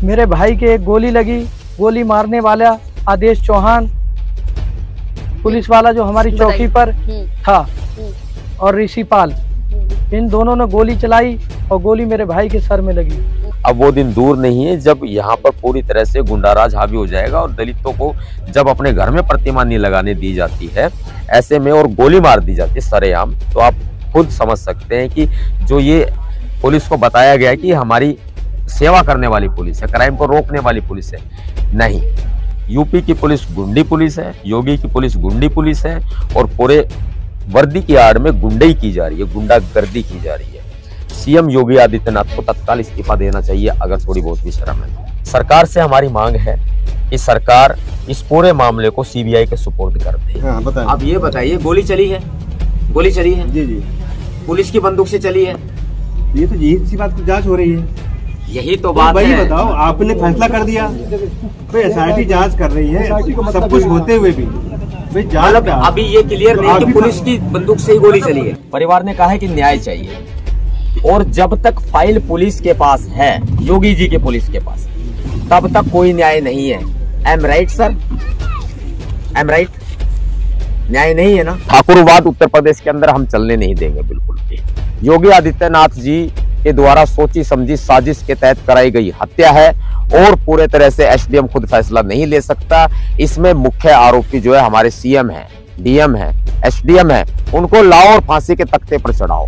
मेरे भाई के एक गोली लगी, गोली मारने वाला आदेश चौहान पुलिस वाला जो हमारी चौकी पर था और ऋषिपाल, इन दोनों ने गोली चलाई और गोली मेरे भाई के सर में लगी। अब वो दिन दूर नहीं है जब यहाँ पर पूरी तरह से गुंडाराज हावी हो जाएगा और दलितों को जब अपने घर में प्रतिमा नहीं लगाने दी जाती है ऐसे में और गोली मार दी जाती है सरेआम, तो आप खुद समझ सकते हैं कि जो ये पुलिस को बताया गया है कि हमारी सेवा करने वाली पुलिस है, क्राइम को रोकने वाली पुलिस है, नहीं। यूपी की पुलिस गुंडी पुलिस है, योगी की पुलिस गुंडी पुलिस है और पूरे वर्दी की आड़ में गुंडई की जा रही है, गुंडागर्दी की जा रही है। सीएम योगी आदित्यनाथ को तत्काल इस्तीफा देना चाहिए अगर थोड़ी बहुत भी शर्म है। सरकार से हमारी मांग है कि सरकार इस पूरे मामले को सीबीआई के सुपुर्द कर दे। हाँ, अब ये बताइए, गोली चली है? गोली चली है जी जी, पुलिस की बंदूक से चली है? ये तो यही सी बात की जांच हो रही है। यही तो बात भाई है। बताओ, आपने फैसला कर दिया, तो एसआईटी जांच कर रही है, सब कुछ होते हुए भी भाई जांच का अभी ये क्लियर नहीं कि पुलिस की बंदूक से ही गोली चली है। परिवार ने कहा है कि न्याय चाहिए और जब तक फाइल पुलिस के पास है, योगी जी के पुलिस के पास, तब तक कोई न्याय नहीं है। Am right sir? Am right? न्याय नहीं है ना। ठाकुरवाद उत्तर प्रदेश के अंदर हम चलने नहीं देंगे बिल्कुल भी। योगी आदित्यनाथ जी के द्वारा सोची समझी साजिश के तहत कराई गई हत्या है और पूरे तरह से एसडीएम खुद फैसला नहीं ले सकता। इसमें मुख्य आरोपी जो है हमारे सीएम है, डीएम है, एसडीएम है, उनको लाओ और फांसी के तख्ते पर चढ़ाओ।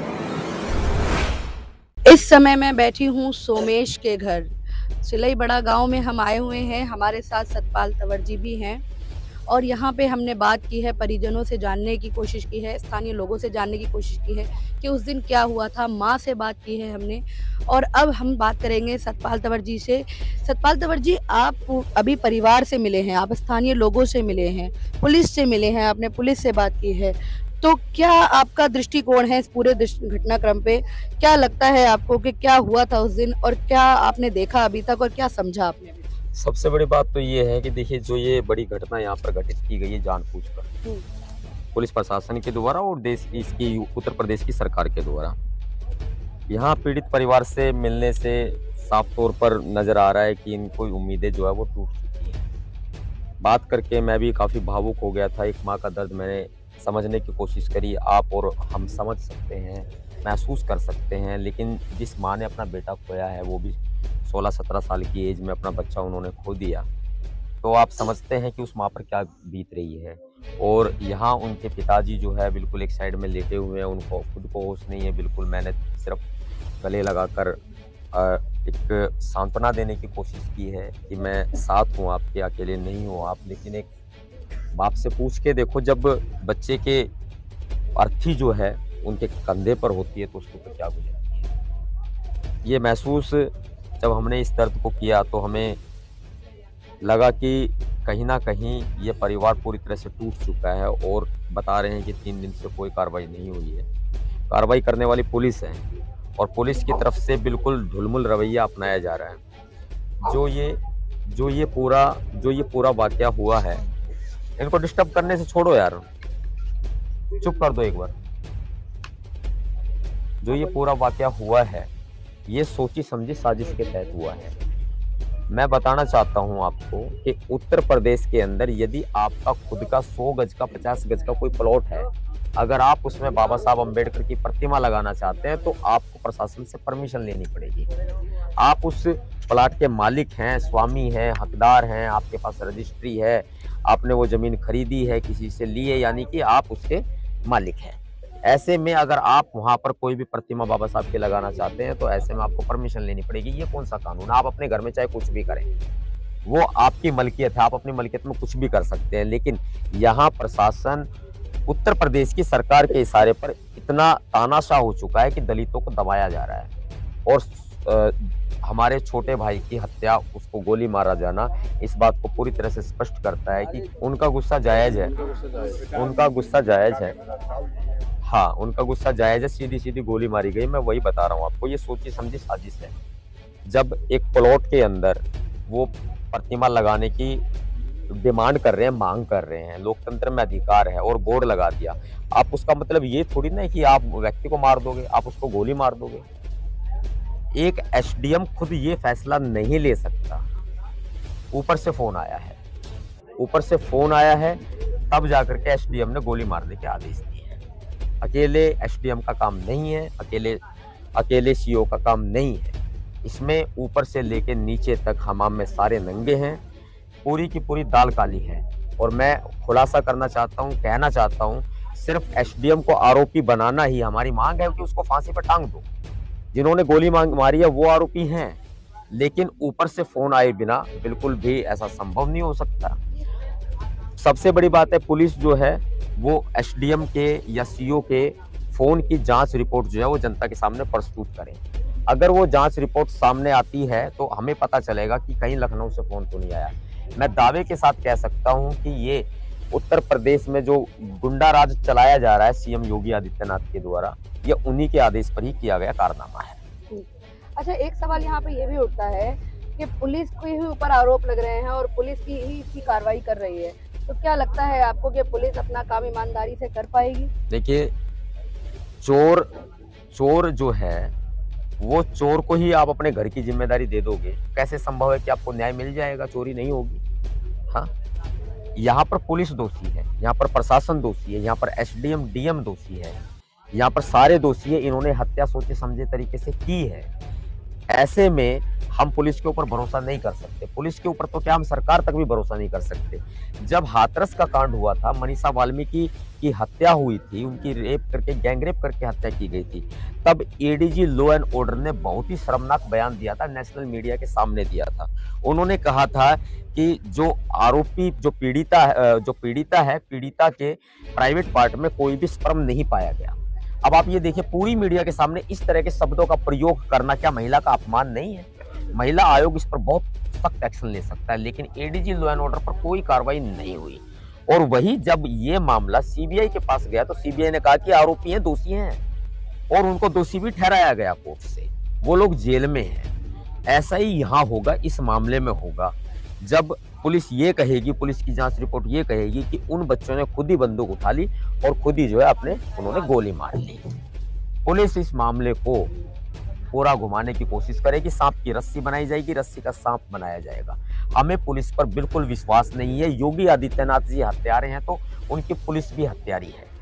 इस समय मैं बैठी हूँ सोमेश के घर, सिलई बड़ा गांव में हम आए हुए हैं। हमारे साथ सतपाल तंवर जी भी हैं और यहाँ पे हमने बात की है, परिजनों से जानने की कोशिश की है, स्थानीय लोगों से जानने की कोशिश की है कि उस दिन क्या हुआ था। माँ से बात की है हमने और अब हम बात करेंगे सतपाल तंवर जी से। सतपाल तंवर जी, आप अभी परिवार से मिले हैं, आप स्थानीय लोगों से मिले हैं, पुलिस से मिले हैं, आपने पुलिस से बात की है, तो क्या आपका दृष्टिकोण है इस पूरे घटनाक्रम पे? क्या लगता है आपको कि क्या हुआ था उस दिन और क्या आपने देखा अभी तक और क्या समझा आपने? सबसे बड़ी बात तो ये है कि देखिए, जो ये बड़ी घटना यहाँ पर घटित की गई है जानबूझकर पुलिस प्रशासन के द्वारा और देश की, इसकी उत्तर प्रदेश की सरकार के द्वारा। यहाँ पीड़ित परिवार से मिलने से साफ तौर पर नजर आ रहा है कि इनको उम्मीदें जो है वो टूट चुकी हैं। बात करके मैं भी काफी भावुक हो गया था। एक माँ का दर्द मैंने समझने की कोशिश करी, आप और हम समझ सकते हैं, महसूस कर सकते हैं। लेकिन जिस माँ ने अपना बेटा खोया है, वो भी 16-17 साल की एज में अपना बच्चा उन्होंने खो दिया, तो आप समझते हैं कि उस माँ पर क्या बीत रही है। और यहाँ उनके पिताजी जो है बिल्कुल एक साइड में लेटे हुए हैं, उनको खुद को होश नहीं है बिल्कुल। मैंने सिर्फ गले लगाकर एक सांत्वना देने की कोशिश की है कि मैं साथ हूँ आपके, अकेले नहीं हो आप। लेकिन एक बाप से पूछ के देखो, जब बच्चे के अर्थी जो है उनके कंधे पर होती है तो उसके ऊपर क्या गुजरती है। ये महसूस जब हमने इस दर्द को किया तो हमें लगा कि कहीं ना कहीं ये परिवार पूरी तरह से टूट चुका है। और बता रहे हैं कि 3 दिन से कोई कार्रवाई नहीं हुई है। कार्रवाई करने वाली पुलिस है और पुलिस की तरफ से बिल्कुल ढुलमुल रवैया अपनाया जा रहा है। जो ये पूरा वाकया हुआ है, इनको डिस्टर्ब करने से छोड़ो यार, चुप कर दो एक बार। जो ये पूरा वाकया हुआ है, ये सोची समझी साजिश के तहत हुआ है। मैं बताना चाहता हूं आपको कि उत्तर प्रदेश के अंदर यदि आपका खुद का 100 गज का 50 गज का कोई प्लॉट है, अगर आप उसमें बाबा साहब अम्बेडकर की प्रतिमा लगाना चाहते हैं तो आपको प्रशासन से परमिशन लेनी पड़ेगी। आप उस प्लॉट के मालिक हैं, स्वामी हैं, हकदार हैं, आपके पास रजिस्ट्री है, आपने वो जमीन खरीदी है, किसी से ली है, यानी कि आप उसके मालिक हैं। ऐसे में अगर आप वहां पर कोई भी प्रतिमा बाबा साहब के लगाना चाहते हैं तो ऐसे में आपको परमिशन लेनी पड़ेगी। ये कौन सा कानून? आप अपने घर में चाहे कुछ भी करें, वो आपकी मलकियत है, आप अपनी मलकियत में कुछ भी कर सकते हैं। लेकिन यहाँ प्रशासन उत्तर प्रदेश की सरकार के इशारे पर इतना तानाशाह हो चुका है कि दलितों को दबाया जा रहा है। और हमारे छोटे भाई की हत्या, उसको गोली मारा जाना, इस बात को पूरी तरह से स्पष्ट करता है कि उनका गुस्सा जायज है, उनका गुस्सा जायज है। हाँ, उनका गुस्सा जायज है। सीधी सीधी गोली मारी गई। मैं वही बता रहा हूँ आपको, ये सोची समझी साजिश है। जब एक प्लॉट के अंदर वो प्रतिमा लगाने की डिमांड कर रहे हैं, मांग कर रहे हैं, लोकतंत्र में अधिकार है, और बोर्ड लगा दिया, आप उसका मतलब ये थोड़ी ना कि आप व्यक्ति को मार दोगे, आप उसको गोली मार दोगे। एक एसडीएम खुद ये फैसला नहीं ले सकता। ऊपर से फोन आया है, ऊपर से फोन आया है, तब जाकर के एसडीएम ने गोली मारने के आदेश दिए हैं। अकेले एसडीएम का काम नहीं है, अकेले सीओ का काम नहीं है। इसमें ऊपर से लेके नीचे तक हमाम में सारे नंगे हैं, पूरी की पूरी दाल काली है। और मैं खुलासा करना चाहता हूँ, कहना चाहता हूँ, सिर्फ एसडीएम को आरोपी बनाना ही हमारी मांग है कि उसको फांसी पर टांग दो। जिन्होंने गोली मारी है वो आरोपी हैं, लेकिन ऊपर से फोन आए बिना बिल्कुल भी ऐसा संभव नहीं हो सकता। सबसे बड़ी बात है, पुलिस जो है वो एसडीएम के या सीओ के फोन की जांच रिपोर्ट जो है वो जनता के सामने प्रस्तुत करें। अगर वो जांच रिपोर्ट सामने आती है तो हमें पता चलेगा कि कहीं लखनऊ से फोन तो नहीं आया। मैं दावे के साथ कह सकता हूं कि ये उत्तर प्रदेश में जो गुंडा राज चलाया जा रहा है सीएम योगी आदित्यनाथ के द्वारा, ये उन्हीं के आदेश पर ही किया गया कारनामा है। अच्छा, एक सवाल यहाँ पे ये भी उठता है कि पुलिस के ही ऊपर आरोप लग रहे हैं और पुलिस की ही इसकी कार्रवाई कर रही है, तो क्या लगता है आपको कि पुलिस अपना काम ईमानदारी से कर पाएगी? देखिए, चोर जो है वो चोर को ही आप अपने घर की जिम्मेदारी दे दोगे, कैसे संभव है कि आपको न्याय मिल जाएगा, चोरी नहीं होगी? हाँ, यहाँ पर पुलिस दोषी है, यहाँ पर प्रशासन दोषी है, यहाँ पर एसडीएम डीएम दोषी है, यहाँ पर सारे दोषी है। इन्होंने हत्या सोचे समझे तरीके से की है। ऐसे में हम पुलिस के ऊपर भरोसा नहीं कर सकते। पुलिस के ऊपर तो क्या, हम सरकार तक भी भरोसा नहीं कर सकते। जब हाथरस का कांड हुआ था, मनीषा वाल्मीकि की हत्या हुई थी, उनकी रेप करके, गैंगरेप करके हत्या की गई थी, तब एडीजी लॉ एंड ऑर्डर ने बहुत ही शर्मनाक बयान दिया था, नेशनल मीडिया के सामने दिया था। उन्होंने कहा था कि जो आरोपी, जो पीड़िता है, पीड़िता के प्राइवेट पार्ट में कोई भी स्पर्म नहीं पाया गया। अब आप ये देखिए, पूरी मीडिया के सामने इस तरह के शब्दों का प्रयोग करना क्या महिला का अपमान नहीं है? महिला आयोग इस पर बहुत सख्त एक्शन ले सकता है, लेकिन एडीजी लॉ एंड ऑर्डर पर कोई कार्रवाई नहीं हुई। और वही जब ये मामला सीबीआई के पास गया तो सीबीआई ने कहा कि आरोपी हैं, दोषी हैं, और उनको दोषी भी ठहराया गया कोर्ट से, वो लोग जेल में हैं। ऐसा ही यहाँ होगा, इस मामले में होगा, जब पुलिस ये कहेगी, पुलिस की जांच रिपोर्ट ये कहेगी कि उन बच्चों ने खुद ही बंदूक उठा ली और खुद ही जो है उन्होंने गोली मार ली। पुलिस इस मामले को पूरा घुमाने की कोशिश करेगी, सांप की रस्सी बनाई जाएगी, रस्सी का सांप बनाया जाएगा। हमें पुलिस पर बिल्कुल विश्वास नहीं है। योगी आदित्यनाथ जी हत्यारे हैं तो उनकी पुलिस भी हत्यारी है।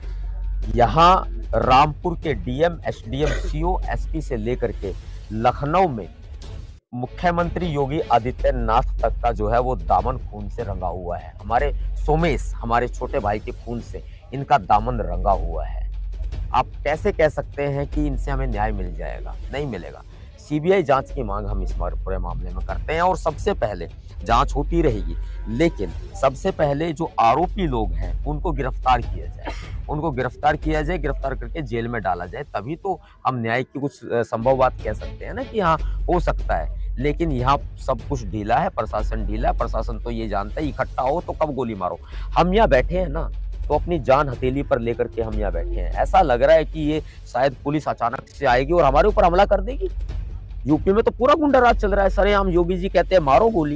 यहाँ रामपुर के डीएम, एसडीएम, सीओ, एसपी से लेकर के लखनऊ में मुख्यमंत्री योगी आदित्यनाथ तक का जो है वो दामन खून से रंगा हुआ है। हमारे सोमेश, हमारे छोटे भाई के खून से इनका दामन रंगा हुआ है। आप कैसे कह सकते हैं कि इनसे हमें न्याय मिल जाएगा? नहीं मिलेगा। सीबीआई जांच की मांग हम इस पूरे मामले में करते हैं और सबसे पहले जांच होती रहेगी, लेकिन सबसे पहले जो आरोपी लोग हैं उनको गिरफ्तार किया जाए, उनको गिरफ्तार किया जाए, गिरफ्तार करके जेल में डाला जाए, तभी तो हम न्याय की कुछ संभव बात कह सकते हैं ना कि हाँ हो सकता है। लेकिन यहाँ सब कुछ ढीला है, प्रशासन ढीला है। प्रशासन तो ये जानता है इकट्ठा हो तो कब गोली मारो। हम यहाँ बैठे हैं ना तो अपनी जान हथेली पर लेकर के हम यहाँ बैठे हैं। ऐसा लग रहा है कि ये शायद पुलिस अचानक से आएगी और हमारे ऊपर हमला कर देगी। यूपी में तो पूरा गुंडा राज चल रहा है सरेआम। योगी जी कहते हैं मारो गोली।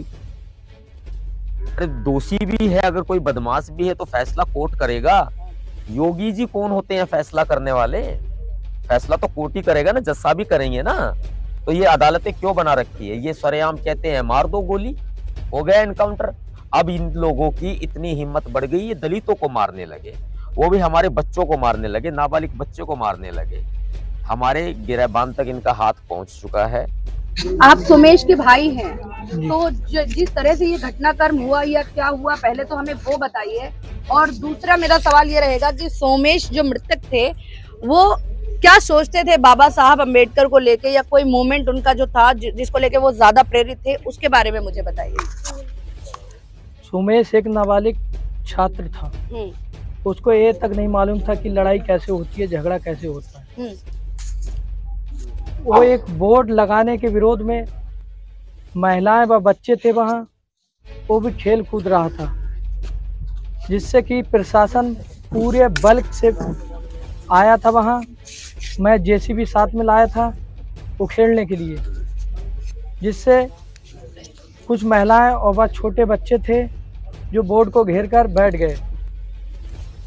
अरे दोषी भी है, अगर कोई बदमाश भी है तो फैसला कोर्ट करेगा। योगी जी कौन होते हैं फैसला करने वाले? फैसला तो कोर्ट ही करेगा ना, जज साहब भी करेंगे ना। तो ये अदालतें क्यों बना रखी है? ये सरेआम कहते हैं मार दो गोली, हो गया एनकाउंटर। अब इन लोगों की इतनी हिम्मत बढ़ गई, ये दलितों को मारने लगे, वो भी हमारे बच्चों को मारने लगे, नाबालिग बच्चे को मारने लगे। हमारे गिरहबान तक इनका हाथ पहुंच चुका है। आप सोमेश के भाई हैं, तो जिस तरह से ये घटनाक्रम हुआ या क्या हुआ, पहले तो हमें वो बताइए। और दूसरा मेरा सवाल ये रहेगा कि सोमेश जो मृतक थे वो क्या सोचते थे बाबा साहब अम्बेडकर को लेके, या कोई मूवमेंट उनका जो था जिसको लेके वो ज्यादा प्रेरित थे, उसके बारे में मुझे बताइए। सोमेश एक नाबालिग छात्र था, उसको ये तक नहीं मालूम था कि लड़ाई कैसे होती है, झगड़ा कैसे होता है। वो एक बोर्ड लगाने के विरोध में महिलाएं व बच्चे थे वहाँ, वो भी खेल कूद रहा था, जिससे कि प्रशासन पूरे बल्क से आया था वहाँ। मैं जेसीबी साथ में लाया था उखेड़ने के लिए, जिससे कुछ महिलाएं और वह छोटे बच्चे थे जो बोर्ड को घेर कर बैठ गए।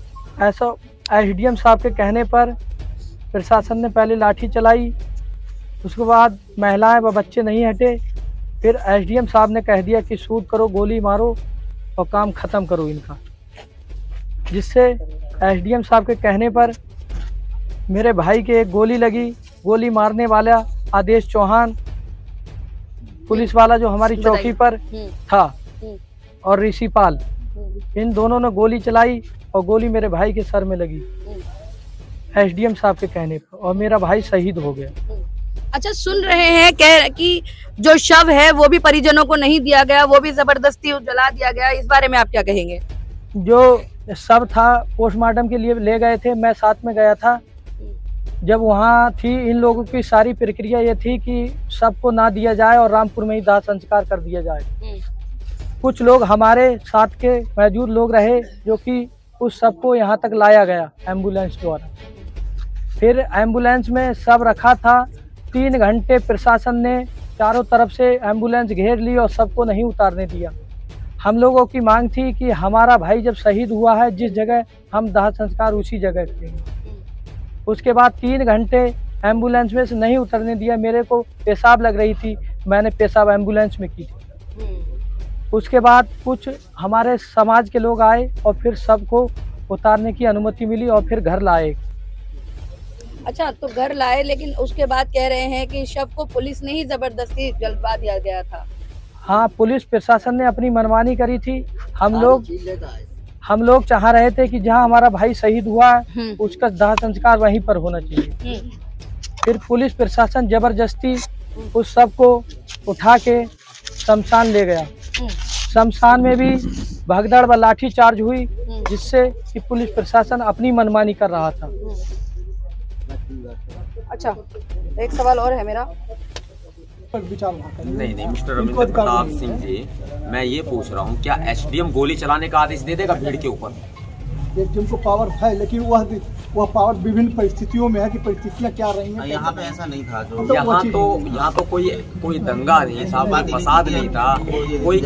ऐसा एसडीएम साहब के कहने पर प्रशासन ने पहले लाठी चलाई, उसके बाद महिलाएं व बच्चे नहीं हटे। फिर एसडीएम साहब ने कह दिया कि शूट करो, गोली मारो और काम ख़त्म करो इनका। जिससे एसडीएम साहब के कहने पर मेरे भाई के एक गोली लगी। गोली मारने वाला आदेश चौहान पुलिस वाला जो हमारी चौकी पर था और ऋषिपाल, इन दोनों ने गोली चलाई और गोली मेरे भाई के सर में लगी एसडीएम साहब के कहने पर, और मेरा भाई शहीद हो गया। अच्छा, सुन रहे हैं कह कि जो शव है वो भी परिजनों को नहीं दिया गया, वो भी जबरदस्ती जला दिया गया, इस बारे में आप क्या कहेंगे? जो शव था पोस्टमार्टम के लिए ले गए थे, मैं साथ में गया था। जब वहाँ थी, इन लोगों की सारी प्रक्रिया ये थी कि सबको ना दिया जाए और रामपुर में ही दाह संस्कार कर दिया जाए। कुछ लोग हमारे साथ के मौजूद लोग रहे जो कि उस शव को यहाँ तक लाया गया एम्बुलेंस द्वारा। फिर एम्बुलेंस में शव रखा था। 3 घंटे प्रशासन ने चारों तरफ से एम्बुलेंस घेर ली और सबको नहीं उतारने दिया। हम लोगों की मांग थी कि हमारा भाई जब शहीद हुआ है, जिस जगह हम दाह संस्कार उसी जगह करेंगे। उसके बाद 3 घंटे एम्बुलेंस में से नहीं उतरने दिया। मेरे को पेशाब लग रही थी, मैंने पेशाब एम्बुलेंस में की थी। उसके बाद कुछ हमारे समाज के लोग आए और फिर सबको उतारने की अनुमति मिली और फिर घर लाए। अच्छा, तो घर लाए, लेकिन उसके बाद कह रहे हैं कि शव को पुलिस ने ही जबरदस्ती जलवा दिया गया था। हाँ, पुलिस प्रशासन ने अपनी मनमानी करी थी। हम लोग चाह रहे थे कि जहाँ हमारा भाई शहीद हुआ उसका दाह संस्कार वहीं पर होना चाहिए। फिर पुलिस प्रशासन जबरदस्ती उस सब को उठा के शमशान ले गया। शमशान में भी भगदड़ व लाठी चार्ज हुई, जिससे कि पुलिस प्रशासन अपनी मनमानी कर रहा था। अच्छा, एक सवाल और है मेरा। नहीं, मिस्टर रविंद्र प्रताप सिंह जी, मैं ये पूछ रहा हूँ, क्या एसडीएम गोली चलाने का आदेश दे देगा भीड़ के ऊपर? एसडीएम को पावर है, लेकिन वह पावर विभिन्न परिस्थितियों में है कि परिस्थितियाँ क्या रही हैं। यहाँ पे ऐसा नहीं था। जो यहाँ तो कोई दंगा नहीं था, फसाद नहीं था, कोई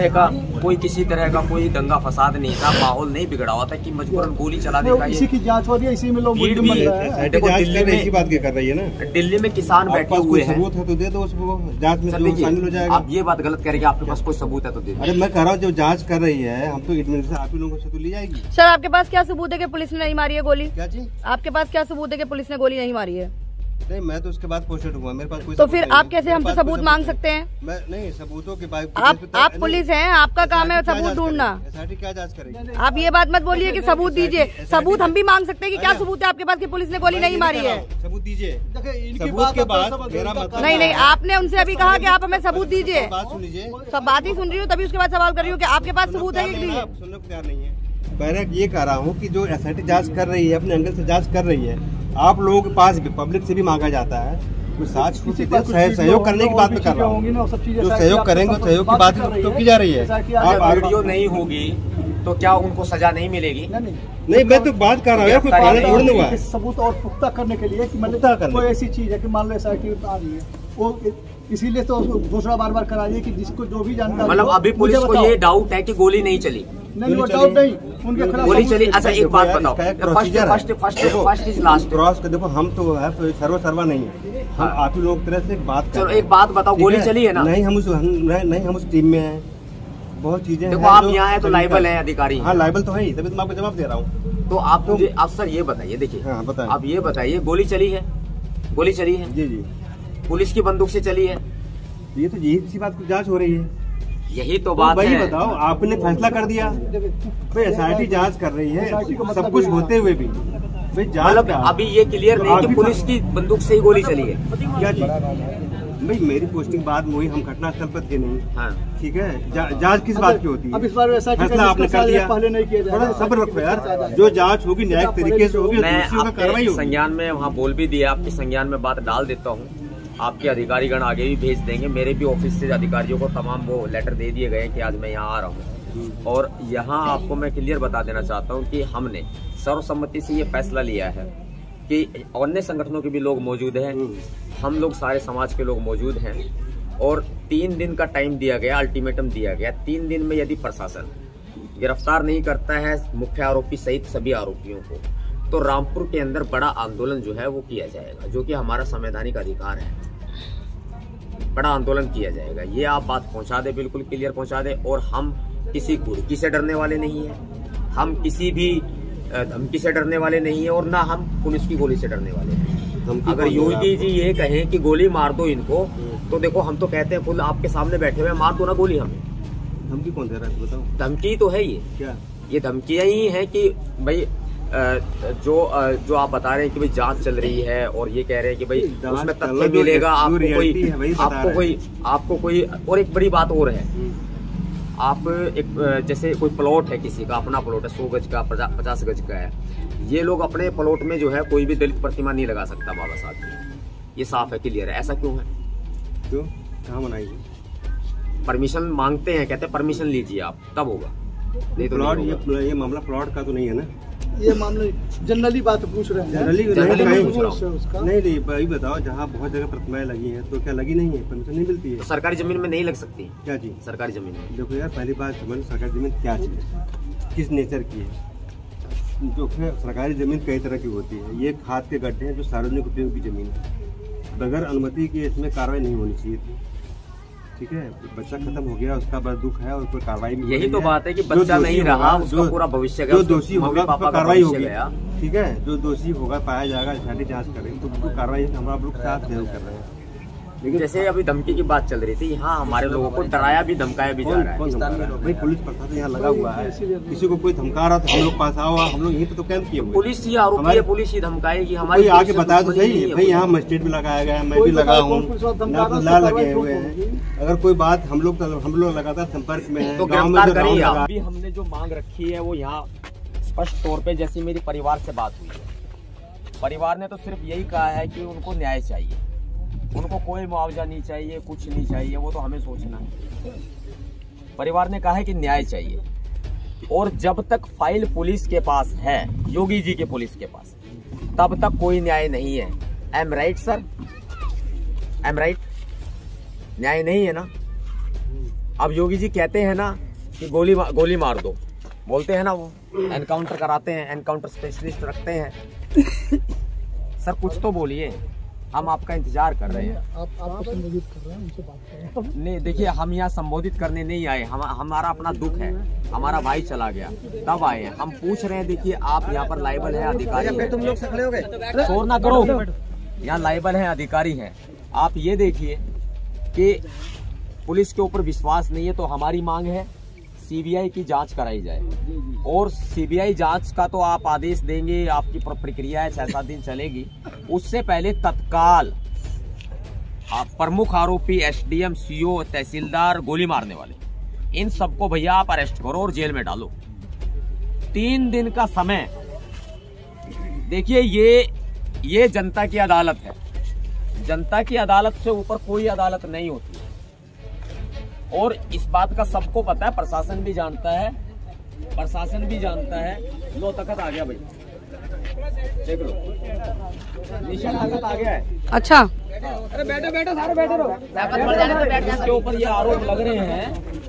किसी तरह का कोई दंगा फसाद नहीं था, माहौल नहीं बिगड़ा हुआ था कि मजबूरन गोली चला देगा। इसी की जांच हो रही है, इसी में लोग देखो दिल्ली बात क्या कर रही है ना, दिल्ली में किसान बैठे हुए हैं। सबूत है तो दे दो उसको, जांच में शामिल हो जाएगा। आप ये बात गलत करेंगे, आपके पास कोई सबूत है तो दे दो। अरे मैं कह रहा हूँ, जो जांच कर रही है, हम तो एडमिनिस्ट्रेशन आप ही लोगों से तो ली जाएगी। सर, आपके पास क्या सबूत है कि पुलिस ने नहीं मारी है गोली? क्या जी? आपके पास क्या सबूत है कि पुलिस ने गोली नहीं मारी है? नहीं, मैं तो उसके बाद पोस्टेड हुआ, मेरे पास कोई तो फिर आप कैसे हमसे सबूत मांग सकते हैं? मैं नहीं, सबूतों के बाद आप पुलिस हैं, आपका काम है सबूत ढूंढना। एसआईटी क्या जांच करेगी? आप ये बात मत बोलिए कि सबूत दीजिए। सबूत हम भी मांग सकते हैं कि क्या सबूत है आपके पास कि पुलिस ने गोली नहीं मारी है? सबूत दीजिए। सबूत के बाद मेरा मतलब नहीं, आपने उनसे अभी कहा कि आप हमें सबूत दीजिए। बात सुन लीजिए। सब बात ही सुन रही हूँ, तभी उसके बाद सवाल कर रही हूँ कि आपके पास सबूत है कि नहीं? सुनने को तैयार नहीं है। मैं ये कह रहा हूँ कि जो एसआईटी जांच कर रही है, अपने एंगल से जांच कर रही है, आप लोगों के पास भी पब्लिक से भी मांगा जाता है, कुछ सहयोग करने की बात में कर रहा हूँ। जो सहयोग करेंगे, सहयोग की बात तो की जा रही है। आप वीडियो नहीं होगी तो क्या उनको सजा नहीं मिलेगी? नहीं, मैं तो बात कर रहा हूँ, कोई पालन थोड़ी नहीं हुआ। सबूत और पुख्ता करने के लिए कि मतलब कोई ऐसी चीज है कि मान लो एसआईटी आ रही है, वो इसीलिए तो दूसरा बार कराइए कि जिसको जो भी जानकारी, मतलब अभी पुलिस को ये डाउट है कि गोली नहीं चली। नहीं, वो डाउट नहीं, उनके खिलाफ गोली चली। अच्छा, एक बात बताओ, फर्स्ट इज लास्ट। क्रॉस कर देखो, हम तो है सर्वा नहीं है, हम आप ही लोग तरह से बात कर। चलो एक बात बताओ, गोली चली है ना? नहीं, हम उस टीम में हैं, बहुत चीजें देखो, आप यहाँ है तो लाइबल है अधिकारी। हाँ, लाइबल तो है ही, तभी तो मैं आपको जवाब दे रहा हूँ। तो आप मुझे सर ये बताइए, देखिए आप ये बताइए, गोली चली है? गोली चली है जी। पुलिस की बंदूक से चली है? ये तो यही सी बात की जांच हो रही है। यही तो बात है। वही बताओ, आपने फैसला कर दिया, एसआईटी जांच कर रही है, सब कुछ होते हुए भी मतलब अभी ये क्लियर नहीं कि पुलिस की बंदूक से ही गोली चली है। क्या जी? भाई, मेरी पोस्टिंग बाद में हुई, हम घटनास्थल पर थे नहीं। हाँ। ठीक है, जांच किस बात की होती है? अब इस बार फैसला आपने कर दिया, पहले नहीं किया जाएगा। थोड़ा सब्र रखो यार, जो जांच होगी न्यायिक तरीके से होगी, कार्रवाई होगी। संज्ञान में वहाँ बोल भी दिया, आपके संज्ञान में बात डाल देता हूँ, आपके अधिकारीगण आगे भी भेज देंगे। मेरे भी ऑफिस से अधिकारियों को तमाम वो लेटर दे दिए गए कि आज मैं यहाँ आ रहा हूँ। और यहाँ आपको मैं क्लियर बता देना चाहता हूँ कि हमने सर्वसम्मति से ये फैसला लिया है कि अन्य संगठनों के भी लोग मौजूद हैं, हम लोग सारे समाज के लोग मौजूद हैं, और 3 दिन का टाइम दिया गया, अल्टीमेटम दिया गया। 3 दिन में यदि प्रशासन गिरफ्तार नहीं करता है मुख्य आरोपी सहित सभी आरोपियों को, तो रामपुर के अंदर बड़ा आंदोलन जो है वो किया जाएगा, जो कि हमारा संवैधानिक अधिकार है। बड़ा आंदोलन किया जाएगा। ये आप बात पहुंचा दे, बिल्कुल क्लियर पहुंचा दे। और हम किसी घुड़की से डरने वाले नहीं है, हम किसी भी धमकी से डरने वाले नहीं है, और ना हम पुलिस की गोली से डरने वाले हैं। अगर योगी जी ये कहें कि गोली मार दो इनको, तो देखो हम तो कहते हैं खुद आपके सामने बैठे हुए, मार दो ना गोली हमें। धमकी कौन दे रहा है बताओ? धमकी तो है ये, क्या ये धमकियां ही है कि भाई जो आप बता रहे हैं कि भाई जांच चल रही है, और ये कह रहे हैं कि भाई उसमें तथ्य मिलेगा आपको कोई। और एक बड़ी बात और है, आप एक जैसे कोई प्लॉट है, किसी का अपना प्लॉट है 100 गज का, 50 गज का है, ये लोग अपने प्लॉट में जो है कोई भी दलित प्रतिमा नहीं लगा सकता बाबा साहब की। ये साफ है, क्लियर है। ऐसा क्यों है? क्यों, कहाँ बनाएगी? परमिशन मांगते हैं, कहते हैं परमिशन लीजिए आप, तब होगा, नहीं तो प्लॉट ये मामला प्लॉट का तो नहीं है ना, ये मामले जनरली बात पूछ रहे हैं। जनरली नहीं भाई बताओ, जहाँ बहुत जगह प्रतिमाएं लगी हैं तो क्या लगी नहीं है? परमिशन नहीं मिलती है? तो सरकारी जमीन में नहीं लग सकती। क्या चीज सरकारी जमीन में? देखो यार, पहली बात सरकारी जमीन क्या चीज, किस नेचर की है? जो सरकारी जमीन कई तरह की होती है। ये खाद के गड्ढे हैं जो सार्वजनिक उपयोग की जमीन है, बगैर अनुमति के इसमें कार्रवाई नहीं होनी चाहिए थी। ठीक है, बच्चा खत्म हो गया, उसका बड़ा दुख है, और कोई कार्रवाई नहीं। यही तो बात है कि बच्चा नहीं रहा, उसका पूरा भविष्य गया, जो दोषी होगा पापा कार्रवाई होगी। ठीक है, जो दोषी होगा पाया जाएगा, एसआईटी जांच करेंगे तो उसको कार्रवाई हम लोग साथ सहयोग कर रहे हैं। लेकिन जैसे अभी धमकी की बात चल रही थी, यहाँ हमारे लोगों को डराया भी धमकाया भी जा रहा है। भाई पुलिस प्रशासन यहाँ लगा हुआ है, किसी को कोई धमका रहा तो हम लोग पास आओ, हम लोग यहीं पे तो कैंप किए। पुलिस ही आरोपी है, पुलिस ही धमकाएगी। हमारी आके बता तो सही भाई, यहाँ मजिस्ट्रेट भी लगाया गया है, मैं भी लगा हूँ, लगे हुए हैं। अगर कोई बात हम लोग लगातार संपर्क में है, तो गिरफ्तार करिए। अभी हमने जो मांग रखी है वो यहाँ स्पष्ट तौर पे, जैसी मेरी परिवार से बात हुई है, परिवार ने तो सिर्फ यही कहा है कि उनको न्याय चाहिए, उनको कोई मुआवजा नहीं चाहिए, कुछ नहीं चाहिए, वो तो हमें सोचना है। परिवार ने कहा है कि न्याय चाहिए, और जब तक फाइल पुलिस के पास है, योगी जी के पुलिस के पास, तब तक कोई न्याय नहीं है। Am right sir? Am right? न्याय नहीं है ना? अब योगी जी कहते हैं ना कि गोली मार दो, बोलते हैं ना, वो एनकाउंटर कराते हैं, एनकाउंटर स्पेशलिस्ट रखते हैं। सर कुछ तो बोलिए, हम आपका इंतजार कर रहे हैं। आपको संबोधित कर रहे हैं, उनसे बात कर रहे हैं। नहीं देखिए, हम यहाँ संबोधित करने नहीं आए, हमारा अपना दुख है, हमारा भाई चला गया तब आए हैं। हम पूछ रहे हैं, देखिए आप यहाँ पर लाइबल है, अधिकारी है, तुम लोग से खड़े हो गए, शोर ना करो, यहाँ लाइबल है, अधिकारी है। आप ये देखिए कि पुलिस के ऊपर विश्वास नहीं है, तो हमारी मांग है सीबीआई की जांच कराई जाए, और सीबीआई जांच का तो आप आदेश देंगे, आपकी प्रक्रिया है 6-7 दिन चलेगी, उससे पहले तत्काल प्रमुख आरोपी एसडीएम, सीओ, तहसीलदार, गोली मारने वाले, इन सबको भैया आप अरेस्ट करो और जेल में डालो। 3 दिन का समय। देखिए ये जनता की अदालत है, जनता की अदालत से ऊपर कोई अदालत नहीं होती, और इस बात का सबको पता है, प्रशासन भी जानता है, प्रशासन भी जानता है। लो तखत आ गया भाई, देख लो, निशान तखत आ गया है। अच्छा, अरे बैठो बैठो, सारे बैठे रहो। इसके ऊपर ये आरोप लग रहे हैं,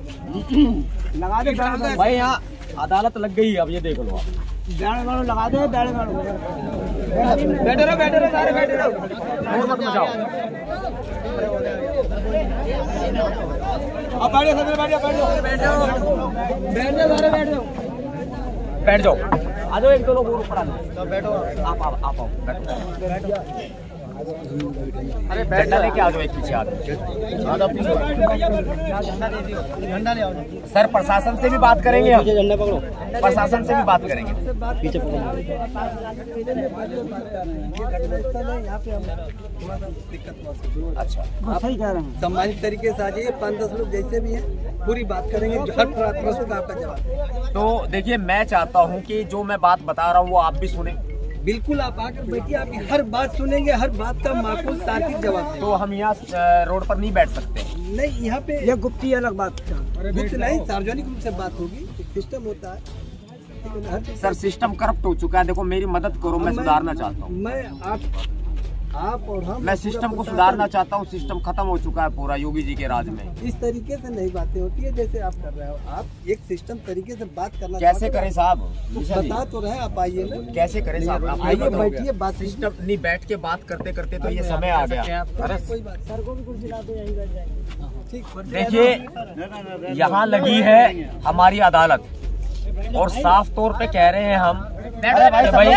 लगा दे भाई, यहाँ अदालत लग गई है। अब ये देख लो आप, लगा दे, बैठे रहो सारे बैठे रहो, और मत मचाओ। अब बैठ जाओ, आ जाओ, 1-2 लोग ऊपर आ जाओ, बैठो, आप आओ, बैठो। अरे बैठा लेके आ जाओ, एक पीछे आ जाओ, झंडा ले आओ। सर प्रशासन से भी बात करेंगे हम, झंडा पकड़ो, प्रशासन से भी बात करेंगे, पीछे अच्छा आप सही कह रहे हैं, सम्मानित तरीके से आ जाइए, 5-10 लोग जैसे भी हैं, पूरी बात करेंगे, हर प्रश्न का आपका जवाब। तो देखिए, मैं चाहता हूं कि जो मैं बात बता रहा हूं वो आप भी सुने। बिल्कुल, आप आकर बैठिए, आपकी हर बात सुनेंगे, हर बात का माकूल तार्किक जवाब। तो हम यहाँ रोड पर नहीं बैठ सकते? नहीं, यहाँ पे यह गुप्ती अलग बात, गुप्त नहीं, सार्वजनिक रूप से बात होगी, एक सिस्टम होता है। सर सिस्टम करप्ट हो चुका है, देखो मेरी मदद करो, मैं सुधारना चाहता हूँ। मैं आप और हम, मैं सिस्टम को सुधारना चाहता हूँ। सिस्टम खत्म हो चुका है पूरा योगी जी के राज में। इस तरीके से नहीं बातें होती है जैसे आप कर रहे हो। आप एक सिस्टम तरीके से बात करना कैसे करें साहब? बता तो रहे, आप आइए ना। कैसे करें साहब? आप आइए, बैठिए, बात सिस्टम नहीं, बैठ के बात करते करते तो ये समय आ गया। कोई बात, सर को भी कुछ दिला दो, यहीं रह जाएंगे। ठीक, देखिए यहाँ लगी है हमारी अदालत और साफ तौर पे कह रहे हैं हम कि भाई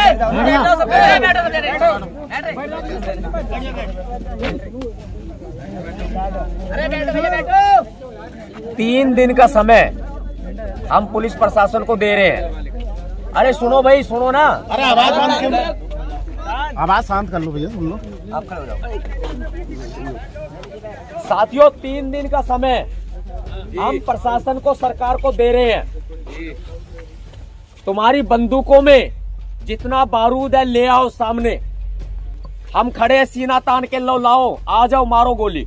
3 दिन का समय हम पुलिस प्रशासन को दे रहे हैं। अरे सुनो भाई, सुनो ना। अरे आवाज शांत कर लो भैया, सुन लो। आप खड़े हो जाओ। साथियों, 3 दिन का समय हम प्रशासन को, सरकार को दे रहे हैं। तुम्हारी बंदूकों में जितना बारूद है ले आओ सामने। हम खड़े हैं, सीना तान के लो, लाओ, आ जाओ, मारो गोली।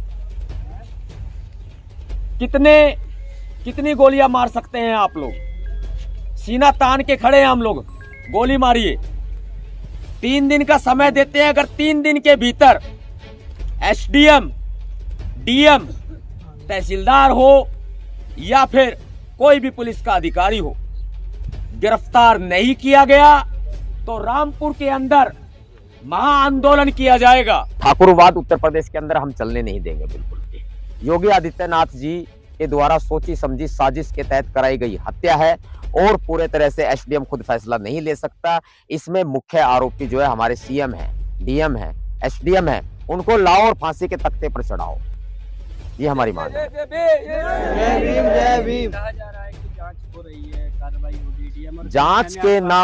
कितनी गोलियां मार सकते हैं आप लोग? सीना तान के खड़े हैं हम लोग, गोली मारिए। 3 दिन का समय देते हैं। अगर 3 दिन के भीतर एसडीएम, डीएम, तहसीलदार हो या फिर कोई भी पुलिस का अधिकारी हो गिरफ्तार नहीं किया गया तो रामपुर के अंदर महाआंदोलन किया जाएगा। ठाकुरवाद उत्तर प्रदेश के अंदर हम चलने नहीं देंगे बिल्कुल भी। योगी आदित्यनाथ जी के द्वारा सोची समझी साजिश के तहत कराई गई हत्या है और पूरे तरह से एसडीएम खुद फैसला नहीं ले सकता। इसमें मुख्य आरोपी जो है हमारे सीएम है, डीएम है, एसडीएम है। उनको लाओ और फांसी के तख्ते पर चढ़ाओ, ये हमारी मांग है। जांच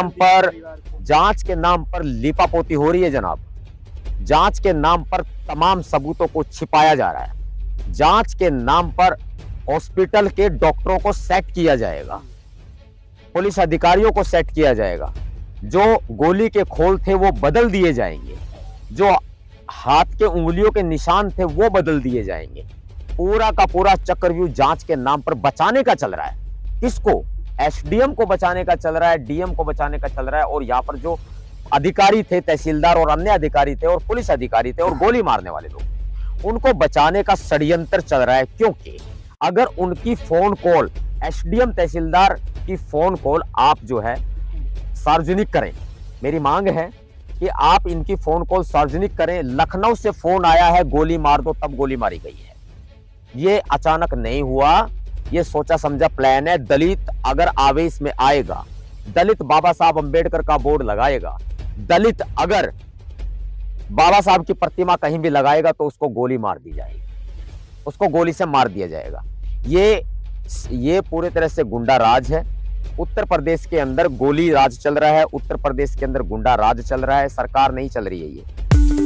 के नाम पर लीपापोती हो रही है जनाब। जांच के नाम पर तमाम सबूतों को छिपाया जा रहा है। जांच के नाम पर हॉस्पिटल के डॉक्टरों को सेट किया जाएगा, पुलिस अधिकारियों को सेट किया जाएगा। जो गोली के खोल थे वो बदल दिए जाएंगे, जो हाथ के उंगलियों के निशान थे वो बदल दिए जाएंगे। पूरा का पूरा चक्रव्यूह जांच के नाम पर बचाने का चल रहा है। किसको? एसडीएम को बचाने का चल रहा है, डीएम को बचाने का चल रहा है। और यहाँ पर जो अधिकारी थे, तहसीलदार और अन्य अधिकारी थे और पुलिस अधिकारी थे और गोली मारने वाले लोग, उनको बचाने का षड्यंत्र चल रहा है। क्योंकि अगर उनकी फोन कॉल, एसडीएम तहसीलदार की फोन कॉल आप जो है सार्वजनिक करें। मेरी मांग है कि आप इनकी फोन कॉल सार्वजनिक करें। लखनऊ से फोन आया है गोली मार दो, तब गोली मारी गई है। ये अचानक नहीं हुआ, ये सोचा समझा प्लान है। दलित अगर आवेश में आएगा, दलित बाबा साहब अंबेडकर का बोर्ड लगाएगा, दलित अगर बाबा साहब की प्रतिमा कहीं भी लगाएगा तो उसको गोली मार दी जाएगी, उसको गोली से मार दिया जाएगा। ये पूरे तरह से गुंडा राज है। उत्तर प्रदेश के अंदर गोली राज चल रहा है, उत्तर प्रदेश के अंदर गुंडा राज चल रहा है। सरकार नहीं चल रही है ये।